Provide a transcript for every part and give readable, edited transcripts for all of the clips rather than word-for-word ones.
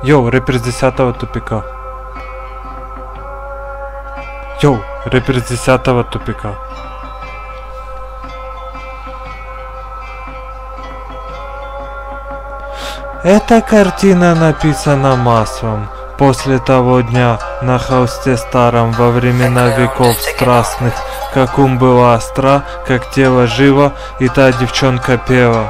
Йоу, рэпер с 10-го тупика. Йоу, рэпер с 10-го тупика. Эта картина написана маслом. После того дня на холсте старом, во времена веков страстных, как ум была остра, как тело живо, и та девчонка пела.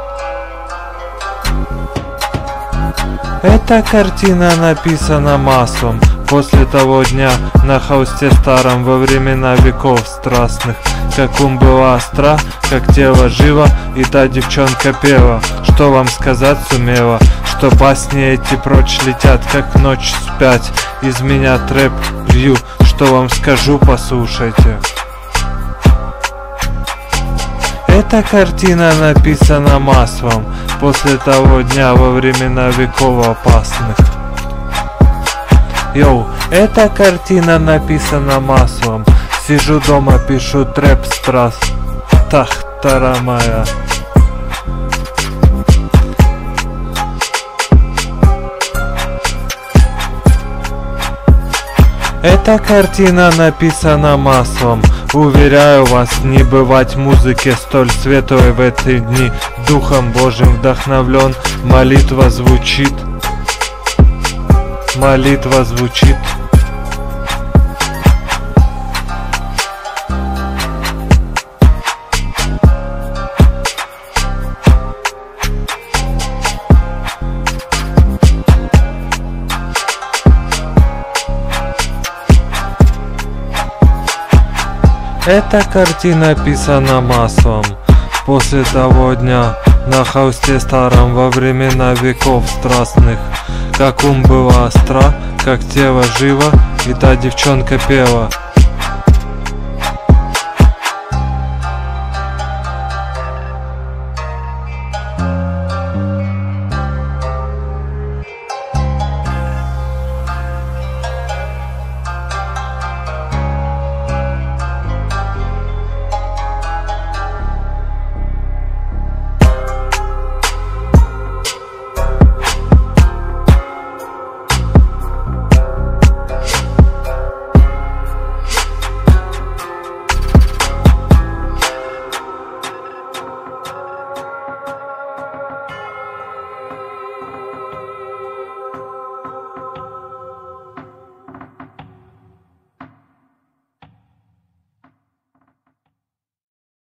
Эта картина написана маслом. После того дня на холсте старом, во времена веков страстных, как ум была остра, как тело живо, и та девчонка пела. Что вам сказать сумела? Что басни эти прочь летят, как ночь спять. Из меня трэп лью. Что вам скажу, послушайте. Эта картина написана маслом. После того дня, во времена веков опасных. Йоу, эта картина написана маслом. Сижу дома, пишу трэп страст. Тахтара моя. Эта картина написана маслом. Уверяю вас, не бывать музыке столь светлой в эти дни. Духом Божьим вдохновлен, молитва звучит. Молитва звучит. Эта картина написана маслом. После того дня на холсте старом, во времена веков страстных, как ум была остра, как тело живо, и та девчонка пела.